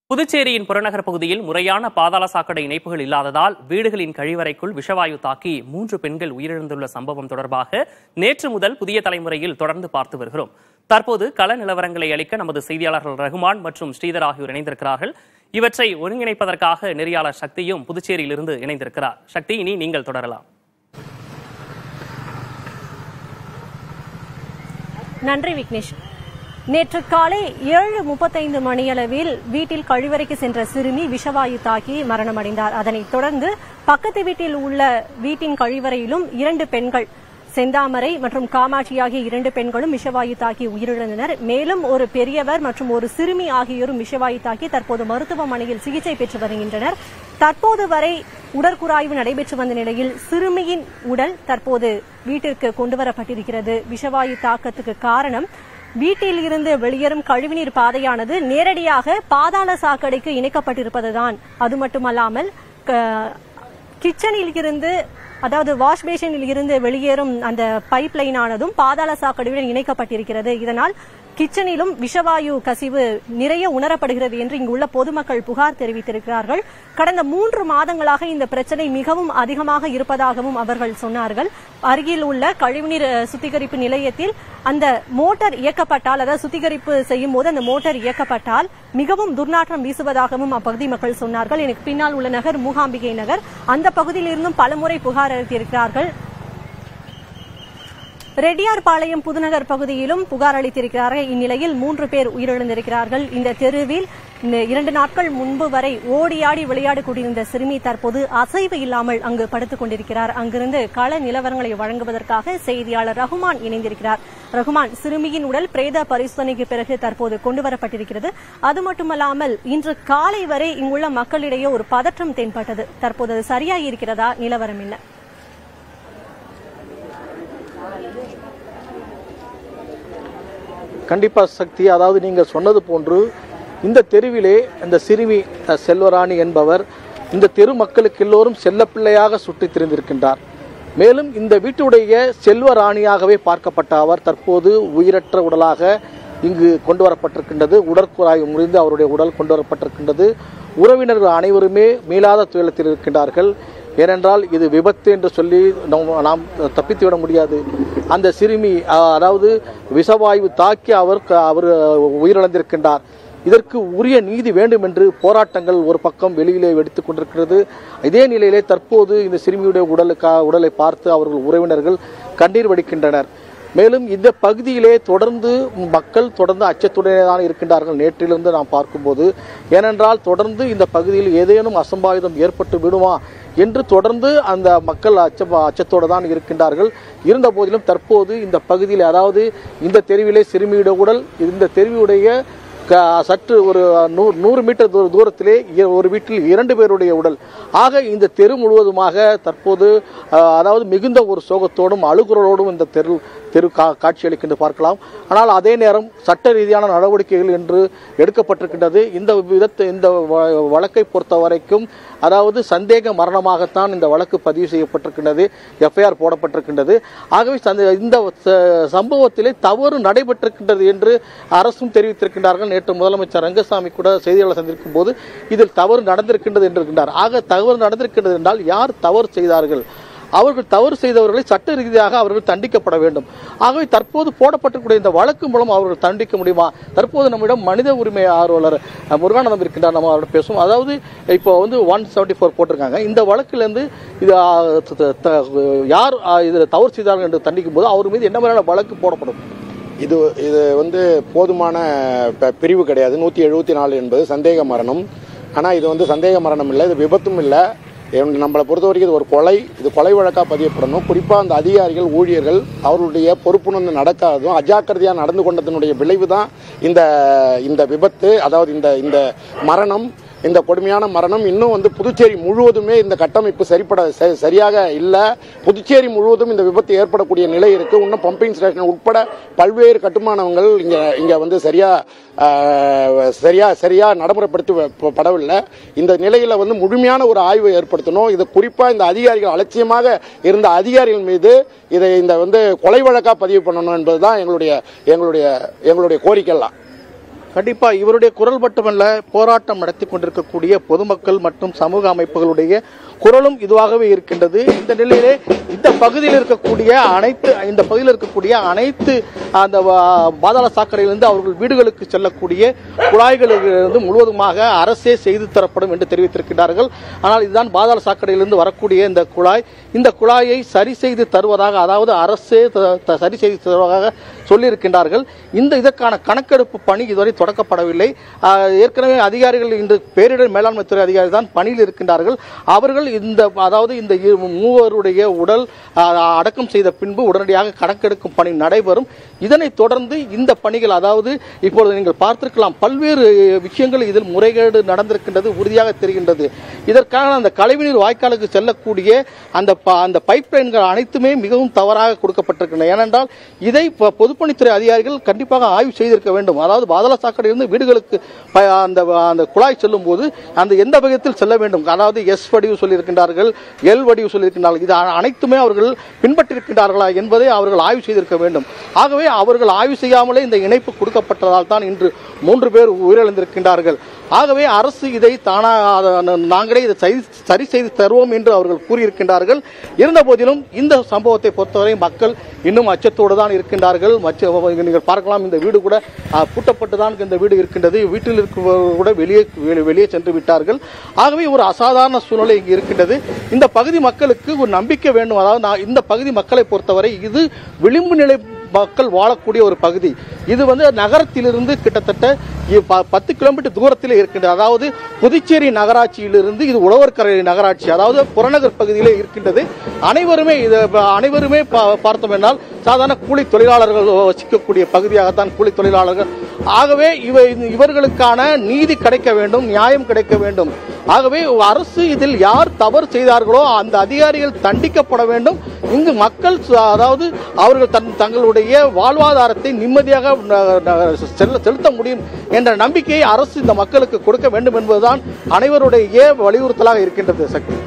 புதுச்சேரியின் புறநகர் பகுதியில் முறையான பாதாள சாக்கடை இணைப்புகள் இல்லாததால் வீடுகளின் கழிவறைக்குள் விஷவாயு தாக்கி 3 பெண்கள் உயிரிழந்துள்ள சம்பவம் தொடர்பாக நேற்று முதல் புதிய தலைமுறையில் தொடர்ந்து பார்த்து வருகிறோம். தற்போது கள நிலவரங்களை அளிக்க நமது செய்தியாளர்கள் ரகுமான் மற்றும் ஸ்ரீதர் ஆகியோர் இணைந்திருக்கிறார்கள். இவற்றை ஒருங்கிணைப்பதற்காக நெறியாளர் சக்தியும் புதுச்சேரியிலிருந்து இணைந்திருக்கிறார். சக்தி, இனி நீங்கள் தொடரலாம். நன்றி விக்னேஷ். நேற்று காலை 7:35 மணியளவில் வீட்டில் கழிவறைக்கு சென்ற சிறுமி விஷவாயு தாக்கி மரணமடைந்தார். அதனைத் தொடர்ந்து பக்கத்து வீட்டில் உள்ள வீட்டின் கழிவறையிலும் 2 பெண்கள், செந்தாமரை மற்றும் காமாட்சி ஆகிய 2 பெண்களும் விஷவாயு தாக்கி உயிரிழந்தனர். மேலும் ஒரு பெரியவர் மற்றும் ஒரு சிறுமி ஆகியோரும் விஷவாயு தாக்கி தற்போது மருத்துவமனையில் சிகிச்சை பெற்று வருகின்றனர். தற்போது வரை உடற்கூறாய்வு நடைபெற்று வந்த நிலையில் சிறுமியின் உடல் தற்போது வீட்டிற்கு கொண்டுவரப்பட்டிருக்கிறது. விஷவாயு தாக்கத்துக்கு காரணம் வீட்டில் இருந்து வெளியேறும் கழிவுநீர் பாதையானது நேரடியாக பாதாள சாக்கடைக்கு இணைக்கப்பட்டிருப்பதுதான். அது மட்டுமல்லாமல் கிச்சனில் இருந்து, அதாவது வாஷ் பேஷனில் இருந்து வெளியேறும் அந்த பைப் லைனானதும் பாதாள சாக்கடையுடன் இணைக்கப்பட்டிருக்கிறது. இதனால் கிச்சனிலும் விஷவாயு கசிவு நிறைய உணரப்படுகிறது என்று இங்குள்ள பொதுமக்கள் புகார் தெரிவித்திருக்கிறார்கள். கடந்த 3 மாதங்களாக இந்த பிரச்சனை மிகவும் அதிகமாக இருப்பதாகவும் அவர்கள் சொன்னார்கள். அருகில் உள்ள கழிவுநீர் சுத்திகரிப்பு நிலையத்தில் அந்த மோட்டார் இயக்கப்பட்டால், அதாவது சுத்திகரிப்பு செய்யும் போது அந்த மோட்டார் இயக்கப்பட்டால் மிகவும் துர்நாற்றம் வீசுவதாகவும் அப்பகுதி மக்கள் சொன்னார்கள். எனக்கு பின்னால் உள்ள நகர் மூகாம்பிகை நகர். அந்த பகுதியில் இருந்தும் பலமுறை புகார் அளித்திருக்கிறார்கள். ரெட்டியார்பாளையம் புதுநகர் பகுதியிலும் புகார் அளித்திருக்கிறார்கள். இந்நிலையில் 3 பேர் உயிரிழந்திருக்கிறார்கள். இந்த தெருவில் 2 நாட்கள் முன்பு வரை ஓடியாடி விளையாடி கொண்டிருந்த சிறுமி தற்போது அசைவு இல்லாமல் அங்கு படுத்துக் கொண்டிருக்கிறார். அங்கிருந்து கள நிலவரங்களை வழங்குவதற்காக செய்தியாளர் ரகுமான் இணைந்திருக்கிறார். ரகுமான், சிறுமியின் உடல் பிரேத பரிசோதனைக்கு பிறகு தற்போது கொண்டுவரப்பட்டிருக்கிறது. அது மட்டுமல்லாமல் இன்று காலை வரை இங்குள்ள மக்களிடையே ஒரு பதற்றம் தென்பட்டது. தற்போது அது சரியாகி இருக்கிறதா? நிலவரம் என்ன? கண்டிப்பா சக்தி, அதாவது நீங்கள் சொன்னது போன்று இந்த தெருவிலே இந்த சிறுமி செல்வராணி என்பவர் இந்த தெரு மக்களுக்கு எல்லோரும் செல்லப்பிள்ளையாக சுற்றித் திரிந்திருக்கின்றார். மேலும் இந்த வீட்டுடைய செல்வராணியாகவே பார்க்கப்பட்ட அவர் தற்போது உயிரற்ற உடலாக இங்கு கொண்டு வரப்பட்டிருக்கின்றது. உடற்கூறாய்வு முடிந்து அவருடைய உடல் கொண்டு வரப்பட்டிருக்கின்றது. உறவினர்கள் அனைவருமே மீளாத துயரத்தில் இருக்கின்றார்கள். ஏனென்றால் இது விபத்து என்று சொல்லி நாம் தப்பித்துவிட முடியாது. அந்த சிறுமி, அதாவது விஷவாயு தாக்கி அவர் உயிரிழந்திருக்கின்றார். இதற்கு உரிய நீதி வேண்டும் என்று போராட்டங்கள் ஒரு பக்கம் வெளியிலே வெடித்துக் கொண்டிருக்கிறது. இதே நிலையிலே தற்போது இந்த சிறுமியுடைய உடலை பார்த்து அவர்கள் உறவினர்கள் கண்ணீர் வடிக்கின்றனர். மேலும் இந்த பகுதியிலே தொடர்ந்து மக்கள் அச்சத்துடனே தான் இருக்கின்றார்கள் நேற்றிலிருந்து நாம் பார்க்கும்போது. ஏனென்றால் தொடர்ந்து இந்த பகுதியில் ஏதேனும் அசம்பாவிதம் ஏற்பட்டு விடுமா என்று தொடர்ந்து அந்த மக்கள் அச்சத்தோடு தான் இருக்கின்றார்கள். இருந்த போதிலும் தற்போது இந்த பகுதியில், அதாவது இந்த தெருவிலே சிறுமியுடைய உடல், இந்த தெருவுடைய சற்று ஒரு 100 மீட்டர் தூரத்திலே ஒரு வீட்டில் 2 பேருடைய உடல். ஆக இந்த தெரு முழுவதுமாக தற்போது அதாவது மிகுந்த ஒரு சோகத்தோடும் அழுகுறலோடும் இந்த தெரு காட்சியளிக்கின்ற பார்க்கலாம். ஆனால் அதே நேரம் சட்ட ரீதியான நடவடிக்கைகள் என்று எடுக்கப்பட்டிருக்கின்றது. இந்த வழக்கை பொறுத்த வரைக்கும், அதாவது சந்தேக மரணமாகத்தான் இந்த வழக்கு பதிவு செய்யப்பட்டிருக்கின்றது, எஃப்ஐஆர் போடப்பட்டிருக்கின்றது. ஆகவே இந்த சம்பவத்திலே தவறு நடைபெற்றிருக்கின்றது என்று அரசும் தெரிவித்திருக்கின்றார்கள். நேற்று முதலமைச்சர் ரங்கசாமி கூட செய்தியாளர் சந்திக்கும் போது இதில் தவறு நடந்திருக்கின்றது என்றிருக்கின்றார். ஆக தவறு நடந்திருக்கின்றது என்றால் யார் தவறு செய்தார்கள்? அவர்கள் தவறு செய்தவர்களை சட்ட ரீதியாக அவர்கள் தண்டிக்கப்பட வேண்டும். ஆகவே தற்போது போடப்பட்டிருக்கிற இந்த வழக்கு மூலம் அவர்கள் தண்டிக்க முடியுமா? தற்போது நம்மிடம் மனித உரிமை ஆர்வலர் முருகானந்தம் இருக்கின்றார். நம்ம அவரோட பேசுவோம். அதாவது இப்போ 174 போட்டிருக்காங்க. இந்த வழக்கிலிருந்து இது யார் இதில் தவறு செய்தார்கள் என்று தண்டிக்கும் போது அவர் மீது என்ன மாதிரியான வழக்கு போடப்படும்? இது போதுமான பிரிவு கிடையாது. 174 என்பது சந்தேக மரணம். ஆனால் இது சந்தேக மரணம் இல்லை, இது விபத்தும் இல்லை. நம்மளை பொறுத்த வரைக்கும் இது ஒரு கொலை. இது கொலை வழக்காக பதியப்படணும். குறிப்பாக அந்த அதிகாரிகள், ஊழியர்கள் அவர்களுடைய பொறுப்புணர்ந்து நடக்காததும் அஜாக்கிரதையாக நடந்து கொண்டதனுடைய விளைவு தான் இந்த விபத்து. அதாவது இந்த மரணம், இந்த கொடுமையான மரணம். இன்னும் புதுச்சேரி முழுவதுமே இந்த கட்டமைப்பு சரியாக இல்லை. புதுச்சேரி முழுவதும் இந்த விபத்து ஏற்படக்கூடிய நிலை இருக்கு. இன்னும் பம்பிங் ஸ்டேஷன் உட்பட பல்வேறு கட்டுமானங்கள் இங்க சரியா நடைமுறைப்படுத்தப்படவில்லை. இந்த நிலையில முழுமையான ஒரு ஆய்வை ஏற்படுத்தணும். இது குறிப்பா இந்த அதிகாரிகள் அலட்சியமாக இருந்த அதிகாரிகள் மீது இந்த கொலை வழக்கா பதிவு பண்ணணும் என்பதுதான் எங்களுடைய கோரிக்கை. கண்டிப்பா இவருடைய குரல் மட்டுமல்ல, போராட்டம் நடத்தி கொண்டிருக்கக்கூடிய பொதுமக்கள் மற்றும் சமூக அமைப்புகளுடைய குரலும் இதுவாகவே இருக்கின்றது. இந்த நிலையிலே இந்த பகுதியில் இருக்கக்கூடிய அனைத்து அந்த பாதாள சாக்கடையிலிருந்து அவர்கள் வீடுகளுக்கு செல்லக்கூடிய குழாய்களிலிருந்து முழுவதுமாக அரசே செய்து தரப்படும் என்று தெரிவித்திருக்கிறார்கள். ஆனால் இதுதான் பாதாள சாக்கடையிலிருந்து வரக்கூடிய இந்த குழாயை சரி செய்து தருவதாக, அதாவது அரசே சரி செய்து தருவதாக சொல்லியிருக்கின்றார்கள். இதற்கான கணக்கெடுப்பு பணி இதுவரை தொடக்கப்படவில்லை. ஏற்கனவே அதிகாரிகள் இன்று பேரிடர் மேலாண்மை துறை அதிகாரி தான் பணியில் இருக்கின்றார்கள். அவர்கள் இந்த மூவருடைய உடல் அடக்கம் செய்த பின்பு உடனடியாக கணக்கெடுக்கும் பணி நடைபெறும். இதனைத் தொடர்ந்து இந்த பணிகள், அதாவது இப்பொழுது நீங்கள் பார்த்திருக்கலாம், பல்வேறு விஷயங்கள் இதில் முறைகேடு நடந்திருக்கின்றது உறுதியாக தெரிகின்றது. இதற்கான அந்த கழிவுநீர் வாய்க்காலுக்கு செல்லக்கூடிய அந்த பைப் லைன்கள் அனைத்துமே மிகவும் தவறாக கொடுக்கப்பட்டிருக்கின்றன. ஏனென்றால் இதை பொதுப்பணித்துறை அதிகாரிகள் கண்டிப்பாக ஆய்வு செய்திருக்க வேண்டும். அதாவது பாதாள சாக்கடையிலிருந்து வீடுகளுக்கு அந்த குழாய் செல்லும் போது அந்த எந்த வகையில் செல்ல வேண்டும், அதாவது எஸ் வடிவு சொல்லியிருக்கின்றார்கள், எல் வடிவு சொல்லியிருக்கின்றார்கள், இது அனைத்துமே அவர்கள் பின்பற்றிருக்கின்றார்களா என்பதை அவர்கள் ஆய்வு செய்திருக்க வேண்டும். ஆகவே அவர்கள் ஆய்வு செய்யாமலே இந்த இணைப்பு கொடுக்கப்பட்டதால் தான் இன்று 3 பேர் உயிரிழந்திருக்கின்றார்கள். ஆகவே அரசு இதை நாங்களே இதை சரி செய்து தருவோம் என்று அவர்கள் கூறியிருக்கின்றார்கள். இருந்த போதிலும் இந்த சம்பவத்தை பொறுத்தவரை மக்கள் இன்னும் அச்சத்தோடு தான் இருக்கின்றார்கள். நீங்கள் பார்க்கலாம், இந்த வீடு கூட பூட்டப்பட்டுதான் இந்த வீடு இருக்கின்றது. வீட்டில் இருப்பவர்கள் கூட வெளியே சென்று விட்டார்கள். ஆகவே ஒரு அசாதாரண சூழ்நிலை இங்கு இருக்கின்றது. இந்த பகுதி மக்களுக்கு ஒரு நம்பிக்கை வேண்டும். அதாவது இந்த பகுதி மக்களை பொறுத்தவரை இது விளிம்பு நிலை மக்கள் வாழக்கூடிய ஒரு பகுதி. இது நகரத்திலிருந்து கிட்டத்தட்ட 10 கிலோமீட்டர் தூரத்தில் இருக்கின்றது. அதாவது புதுச்சேரி நகராட்சியிலிருந்து இது உழவர்கரை நகராட்சி, அதாவது புறநகர் பகுதியிலே இருக்கின்றது. அனைவருமே பார்த்தோம் என்றால் சாதாரண கூலி தொழிலாளர்கள் வசிக்கக்கூடிய பகுதியாகத்தான் கூலி தொழிலாளர்கள். ஆகவே இவர்களுக்கான நீதி கிடைக்க வேண்டும், நியாயம் கிடைக்க வேண்டும். ஆகவே அரசு இதில் யார் தவறு செய்தார்களோ அந்த அதிகாரிகள் தண்டிக்கப்பட வேண்டும். இங்கு மக்கள், அதாவது அவர்கள் தங்களுடைய வாழ்வாதாரத்தை நிம்மதியாக செலுத்த முடியும் என்ற நம்பிக்கையை அரசு இந்த மக்களுக்கு கொடுக்க வேண்டும் என்பதுதான் அனைவருடைய வலியுறுத்தலாக இருக்கின்றது. சக்தி,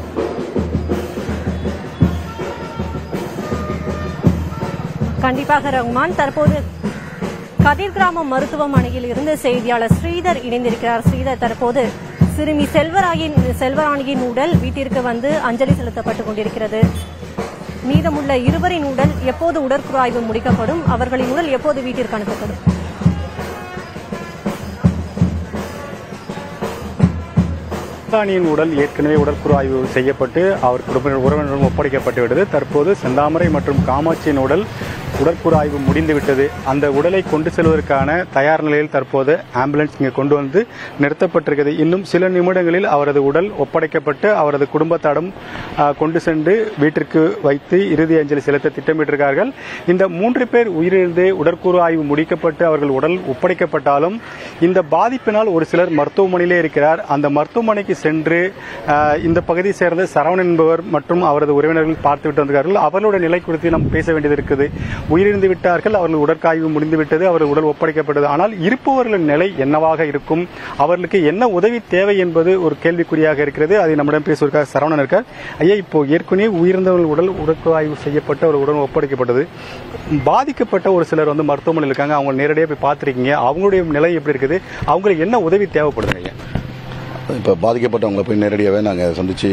கண்டிப்பாக ரகுமான். தற்போது கதிர் கிராம மருத்துவமனையில் இருந்து செய்தியாளர் ஸ்ரீதர் இணைந்திருக்கிறார். ஸ்ரீதர், தற்போது சிறுமி செல்வராணியின் உடல் வீட்டிற்கு அஞ்சலி செலுத்தப்பட்டுக் கொண்டிருக்கிறது. மீதமுள்ள 2 உடல் எப்போது உடற்குழாய்வு முடிக்கப்படும்? அவர்களின் உடல் எப்போது வீட்டிற்கு அனுப்பப்படும்? செல்வராணியின் உடல் ஏற்கனவே உடற்குழாய்வு செய்யப்பட்டு அவர் உறவினரும் ஒப்படைக்கப்பட்டுவிட்டது. தற்போது செந்தாமரை மற்றும் காமாட்சியின் உடல் உடற்குழாய்வு முடிந்துவிட்டது. அந்த உடலை கொண்டு செல்வதற்கான தயார் நிலையில் தற்போது ஆம்புலன்ஸ் இங்கே கொண்டு வந்து நிறுத்தப்பட்டிருக்கிறது. இன்னும் சில நிமிடங்களில் அவரது உடல் ஒப்படைக்கப்பட்டு அவரது குடும்பத்தாரும் கொண்டு சென்று வீட்டிற்கு வைத்து இறுதி அஞ்சலி செலுத்த திட்டமிட்டிருக்கிறார்கள். இந்த 3 பேர் உயிரிழந்து உடற்குழாய்வு முடிக்கப்பட்டு அவர்கள் உடல் ஒப்படைக்கப்பட்டாலும் இந்த பாதிப்பினால் ஒரு சிலர் மருத்துவமனையிலே இருக்கிறார். அந்த மருத்துவமனைக்கு சென்று இந்த பகுதியை சேர்ந்த சரவணன் என்பவர் மற்றும் அவரது உறவினர்கள் பார்த்துவிட்டு வந்தார்கள். அவர்களுடைய நிலை குறித்து நாம் பேச வேண்டியது இருக்குது. உயிரிழந்து விட்டார்கள், அவர்கள் உடற்காய்வு முடிந்துவிட்டது, அவர்கள் உடல் ஒப்படைக்கப்பட்டது. ஆனால் இருப்பவர்களின் நிலை என்னவாக இருக்கும், அவர்களுக்கு என்ன உதவி தேவை என்பது ஒரு கேள்விக்குறியாக இருக்கிறது. அதை நம்மிடம் பேசுவதற்காக சரவணன் இருக்கார். ஐயா, இப்போ ஏற்கனவே உயிரிழந்தவர்கள் உடல் உடற்காய்வு செய்யப்பட்டு அவர் உடல் ஒப்படைக்கப்பட்டது. பாதிக்கப்பட்ட ஒரு சிலர் மருத்துவமனையில் இருக்காங்க, அவங்க நேரடியாக போய் பார்த்துருக்கீங்க. அவங்களுடைய நிலை எப்படி இருக்குது, அவங்களுக்கு என்ன உதவி தேவைப்படுது ஐயா? இப்போ பாதிக்கப்பட்டவங்களை போய் நேரடியாகவே நாங்கள் சந்தித்து,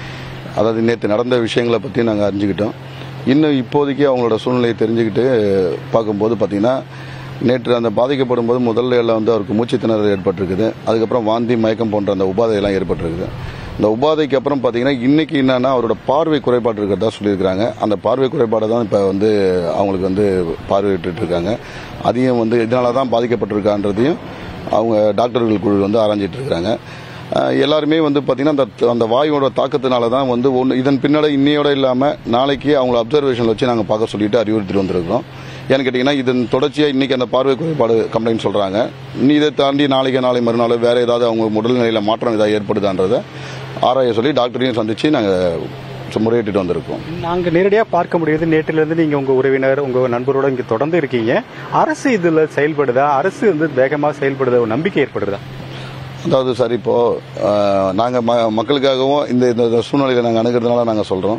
அதாவது நேற்று நடந்த விஷயங்களை பற்றி நாங்கள் அறிஞ்சுக்கிட்டோம். இன்னும் இப்போதைக்கு அவங்களோட சூழ்நிலையை தெரிஞ்சுக்கிட்டு பார்க்கும்போது பார்த்தீங்கன்னா, நேற்று அந்த பாதிக்கப்படும் போது முதல்ல எல்லாம் அவருக்கு மூச்சு திணறல் ஏற்பட்டிருக்குது. அதுக்கப்புறம் வாந்தி, மயக்கம் போன்ற அந்த உபாதையெல்லாம் ஏற்பட்டிருக்குது. இந்த உபாதைக்கு அப்புறம் பார்த்தீங்கன்னா இன்னைக்கு என்னன்னா அவரோட பார்வை குறைபாடு இருக்கிறதா சொல்லியிருக்கிறாங்க. அந்த பார்வை குறைபாடை தான் இப்போ அவங்களுக்கு பார்வையிட்டு இருக்காங்க. அதையும் இதனால தான் பாதிக்கப்பட்டிருக்கான்றதையும் அவங்க டாக்டர்கள் குழு ஆராய்ஞ்சிட்டு இருக்கிறாங்க. எல்லாருமே பார்த்தீங்கன்னா அந்த வாயுவோட தாக்கத்தினால தான் ஒன்று இதன் பின்னாடி இன்னையோட இல்லாமல் நாளைக்கு அவங்கள அப்சர்வேஷனில் வச்சு நாங்கள் பார்க்க சொல்லிட்டு அறிவுறுத்திட்டு வந்திருக்கிறோம். ஏன்னு கேட்டிங்கன்னா, இதன் தொடர்ச்சியாக இன்றைக்கி அந்த பார்வை குறைபாடு கம்ப்ளைண்ட் சொல்கிறாங்க. இதை தாண்டி நாளை மறுநாள் வேறு ஏதாவது அவங்க உடல்நிலையில் மாற்றம் ஏதாவது ஏற்படுதான்றதை ஆராய சொல்லி டாக்டரையும் சந்தித்து நாங்கள் முறையிட்டு வந்திருக்கோம். நாங்கள் நேரடியாக பார்க்க முடியுது. நேற்றிலிருந்து நீங்கள் உங்கள் உறவினர், உங்கள் நண்பரோட இங்கே தொடர்ந்து இருக்கீங்க. அரசு இதில் செயல்படுதா? அரசு வேகமாக செயல்படுதா? ஒரு நம்பிக்கை ஏற்படுதா? அதாவது சார், இப்போது நாங்கள் மக்களுக்காகவும் இந்த சூழ்நிலையில் நாங்கள் அணுகிறதுனால நாங்கள் சொல்கிறோம்.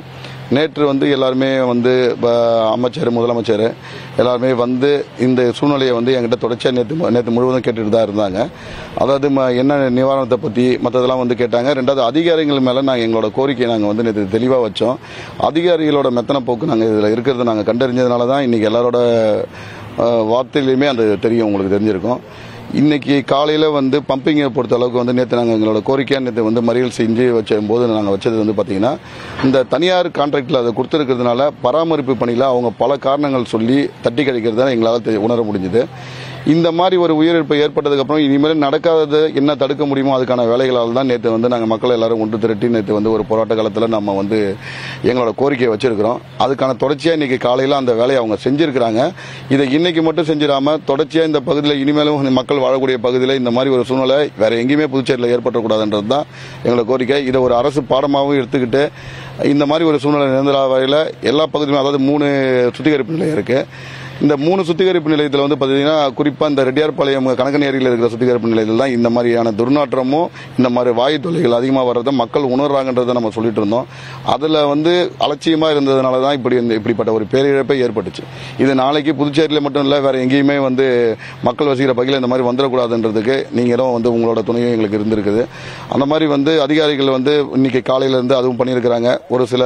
நேற்று வந்து எல்லாருமே வந்து அமைச்சர், முதலமைச்சர் எல்லாருமே வந்து இந்த சூழ்நிலையை வந்து என்கிட்ட தொடர்ச்சியாக நேற்று முழுவதும் கேட்டுட்டு தான் இருந்தாங்க. அதாவது என்ன நிவாரணத்தை பற்றி மற்றதெல்லாம் வந்து கேட்டாங்க. ரெண்டாவது அதிகாரிகள் மேலே நாங்கள் எங்களோட கோரிக்கையை நாங்கள் வந்து நேற்று தெளிவாக வச்சோம். அதிகாரிகளோட மெத்தனை போக்கு நாங்கள் இதில் இருக்கிறத நாங்கள் கண்டறிஞ்சதுனால தான் இன்றைக்கி எல்லாரோட வார்த்தையிலையுமே அந்த தெரியும், உங்களுக்கு தெரிஞ்சிருக்கும். இன்னைக்கு காலையில் வந்து பம்பிங்கை பொறுத்த அளவுக்கு வந்து நேற்று நாங்கள் எங்களோட கோரிக்கையாக நேற்று வந்து மறியல் செஞ்சு போது நாங்கள் வச்சது வந்து பார்த்தீங்கன்னா, இந்த தனியார் கான்ட்ராக்டில் அதை கொடுத்துருக்கிறதுனால பராமரிப்பு பணியில் அவங்க பல காரணங்கள் சொல்லி தட்டி கழிக்கிறத எங்களால் உணர முடிஞ்சுது. இந்த மாதிரி ஒரு உயிரிழப்பு ஏற்பட்டதுக்கப்புறம் இனிமேல் நடக்காதது என்ன தடுக்க முடியுமோ அதுக்கான வேலைகளால் தான் நேற்று வந்து நாங்கள் மக்கள் எல்லாரும் ஒன்று திரட்டி நேற்று வந்து ஒரு போராட்ட காலத்தில் நம்ம வந்து எங்களோட கோரிக்கையை வச்சிருக்கிறோம். அதுக்கான தொடர்ச்சியாக இன்னைக்கு காலையில் அந்த வேலையை அவங்க செஞ்சிருக்கிறாங்க. இதை இன்னைக்கு மட்டும் செஞ்சிடாமல் தொடர்ச்சியாக இந்த பகுதியில் இனிமேலும் மக்கள் வாழக்கூடிய பகுதியில் இந்த மாதிரி ஒரு சூழ்நிலை வேற எங்கேயுமே புதுச்சேரியில் ஏற்படக்கூடாதுன்றது தான் எங்களோட கோரிக்கை. இதை ஒரு அரசு பாடமாகவும் எடுத்துக்கிட்டு இந்த மாதிரி ஒரு சூழ்நிலை நிரந்தர வகையில் எல்லா பகுதியிலும், அதாவது 3 சுத்திகரிப்பு நிலையம் இருக்கு. இந்த 3 சுத்திகரிப்பு நிலையத்தில் வந்து பார்த்தீங்கன்னா குறிப்பாக இந்த ரெட்டியார்பாளையம் கணக்கன் ஏரியில் இருக்கிற சுத்திகரிப்பு நிலையத்தில் தான் இந்த மாதிரியான துர்நாற்றமும் இந்த மாதிரி வாயு தொல்லைகள் அதிகமாக வர்றதை மக்கள் உணர்றாங்கன்றதை நம்ம சொல்லிட்டு இருந்தோம். அதில் வந்து அலட்சியமாக இருந்ததுனால தான் இப்படிப்பட்ட ஒரு பேரிழப்பை ஏற்பட்டுச்சு. இது நாளைக்கு புதுச்சேரியில் மட்டும் இல்லை, வேற எங்கேயுமே வந்து மக்கள் வசிக்கிற பகுதியில் இந்த மாதிரி வந்துடக்கூடாதுன்றதுக்கு நீங்களும் வந்து உங்களோட துணையும் எங்களுக்கு இருந்திருக்குது. அந்த மாதிரி வந்து அதிகாரிகள் வந்து இன்னைக்கு காலையிலேருந்து அதுவும் பண்ணியிருக்கிறாங்க. ஒரு சில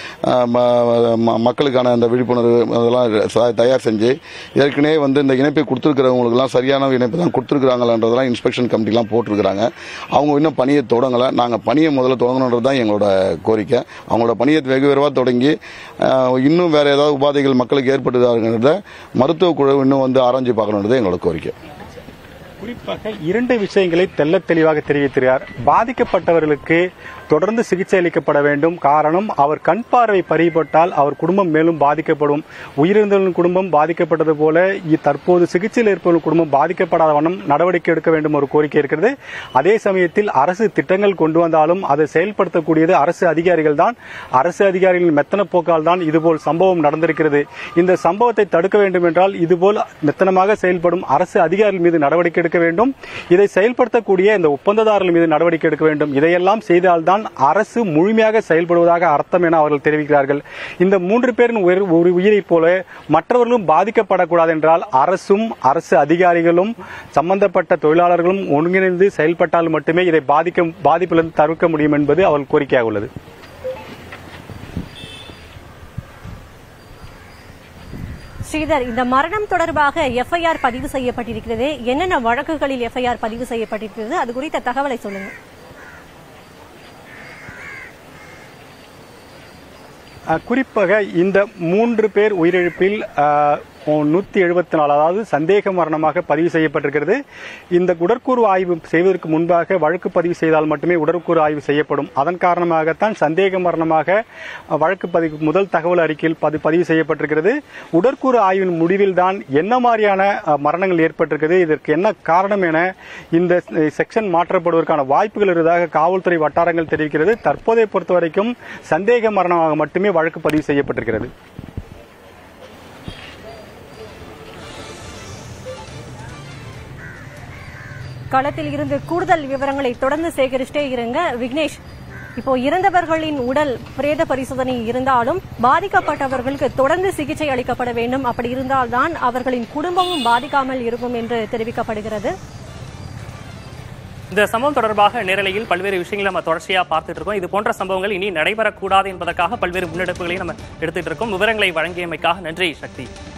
மக்களுக்கான அந்த விழிப்புணர்வு அதெல்லாம் தயார் செஞ்சு ஏற்கனவே வந்து இந்த இணைப்பை கொடுத்துருக்கிறவங்களுக்குலாம் சரியான இணைப்பு தான் கொடுத்துருக்காங்கன்றதெல்லாம் இன்ஸ்பெக்ஷன் கமிட்டிலாம் போட்டிருக்கிறாங்க. அவங்க இன்னும் பணியை தொடங்கலை. நாங்கள் பணியை முதல்ல தொடங்கணுன்றது தான் எங்களோட கோரிக்கை. அவங்களோட பணியை வெகு விரைவாக தொடங்கி இன்னும் வேற ஏதாவது உபாதைகள் மக்களுக்கு ஏற்பட்டுதாங்கிறத மருத்துவ குழு இன்னும் வந்து ஆராய்ச்சி பார்க்கணுன்றது எங்களோட கோரிக்கை. குறிப்பாக 2 விஷயங்களை தெள்ளத் தெளிவாக தெரிவித்திருக்கிறார். பாதிக்கப்பட்டவர்களுக்கு தொடர்ந்து சிகிச்சை அளிக்கப்பட வேண்டும். காரணம், அவர் கண் பார்வை பறிபட்டால் அவர் குடும்பம் மேலும் பாதிக்கப்படும். உயிரிழந்தவர்களின் குடும்பம் பாதிக்கப்பட்டது போல தற்போது சிகிச்சையில் இருப்பவர்கள் குடும்பம் பாதிக்கப்படாத வண்ணம் நடவடிக்கை எடுக்க வேண்டும் ஒரு கோரிக்கை இருக்கிறது. அதே சமயத்தில் அரசு திட்டங்கள் கொண்டு வந்தாலும் அதை செயல்படுத்தக்கூடியது அரசு அதிகாரிகள் தான். அரசு அதிகாரிகளின் மெத்தன போக்கால் தான் இதுபோல் சம்பவம் நடந்திருக்கிறது. இந்த சம்பவத்தை தடுக்க வேண்டும் என்றால் இதுபோல் மெத்தனமாக செயல்படும் அரசு அதிகாரிகள் மீது நடவடிக்கை எடுக்க வேண்டும். இதை செயல்படுத்தக்கூடிய இந்த ஒப்பந்ததாரர்கள் மீது நடவடிக்கை எடுக்க வேண்டும். இதையெல்லாம் செய்தால்தான் அரசு முழுமையாக செயல்படுவதாக அர்த்தம் என அவர்கள் தெரிவிக்கிறார்கள். இந்த 3 பேரின் ஒரு உயிரை போல மற்றவர்களும் பாதிக்கப்படக்கூடாது என்றால் அரசும் அரசு அதிகாரிகளும் சம்பந்தப்பட்ட தொழிலாளர்களும் ஒருங்கிணைந்து செயல்பட்டால் மட்டுமே இதை பாதிப்பிலிருந்து தவிர்க்க முடியும் என்பது அவர்கள் கோரிக்கையாக உள்ளது. ஸ்ரீதர், இந்த மரணம் தொடர்பாக எஃப்ஐஆர் பதிவு செய்யப்பட்டிருக்கிறது. என்னென்ன வழக்குகளில் எஃப்ஐஆர் பதிவு செய்யப்பட்டிருக்கிறது, அது குறித்த தகவலை சொல்லுங்க. குறிப்பாக இந்த 3 பேர் உயிரிழப்பில் 174, அதாவது சந்தேக மரணமாக பதிவு செய்யப்பட்டிருக்கிறது. இந்த உடற்கூறு ஆய்வு செய்வதற்கு முன்பாக வழக்கு பதிவு செய்தால் மட்டுமே உடற்கூறு ஆய்வு செய்யப்படும். அதன் காரணமாகத்தான் சந்தேக மரணமாக வழக்கு பதிவு முதல் தகவல் அறிக்கையில் பதிவு செய்யப்பட்டிருக்கிறது. உடற்கூறு ஆய்வின் முடிவில் தான் என்ன மாதிரியான மரணங்கள் ஏற்பட்டிருக்கிறது, இதற்கு என்ன காரணம் என இந்த செக்ஷன் மாற்றப்படுவதற்கான வாய்ப்புகள் இருப்பதாக காவல்துறை வட்டாரங்கள் தெரிவிக்கிறது. தற்போதை பொறுத்தவரைக்கும் சந்தேக மரணமாக மட்டுமே வழக்கு பதிவு செய்யப்பட்டிருக்கிறது. களத்தில் இருந்து கூடுதல் விவரங்களை தொடர்ந்து சேகரிச்சிட்டே இருங்க விக்னேஷ். இப்போ இறந்தவர்களின் உடல் பிரேத பரிசோதனை இருந்தாலும் பாதிக்கப்பட்டவர்களுக்கு தொடர்ந்து சிகிச்சை அளிக்கப்பட வேண்டும். அப்படி இருந்தால்தான் அவர்களின் குடும்பமும் பாதிக்காமல் இருக்கும் என்று தெரிவிக்கப்படுகிறது. இந்த சம்பவம் தொடர்பாக நேரலையில் பல்வேறு விஷயங்களை நம்ம தொடர்ச்சியாக பார்த்துட்டு இருக்கோம். இது போன்ற சம்பவங்கள் இனி நடைபெறக்கூடாது என்பதற்காக பல்வேறு முன்னெடுப்புகளை நம்ம எடுத்துட்டு இருக்கோம். விவரங்களை வழங்கியமைக்காக நன்றி சக்தி.